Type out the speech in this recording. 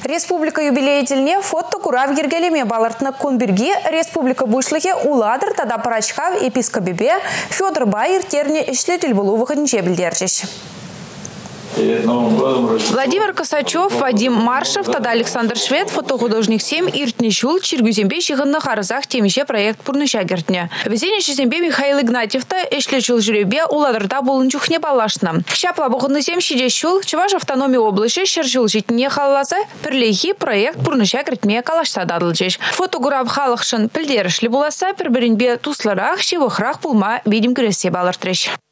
Республика юбилейтельне фото курав ергелеме балартны конберги республика бушлыхе уладыр тада парачхав епископебе Федор Байер терне ишлетель булувыхын жебілдерчеш. Владимир Косачев, Вадим Маршев, тада Александр Швед, фотохудожник 7, Иртничул, Чиргюзембе, Шиганна Харзах, темище проект Пурнышагертне. Везение Шизембе Михаил Игнатьев-то, Эшлечул Жюребе, Уладырта Булынчухне Балашна. Щапла Бухудны 7, Щидещул, Чеваш автономии области, Шерчул Житне Халлаза, Перлейхи, проект Пурнышагертме Калашта Дадлчеш. Фотограф Халахшин, Пельдершли Буласа, Перберинбе Тусларах, Щевахрах Пулма, видим Кресе Балартрещ.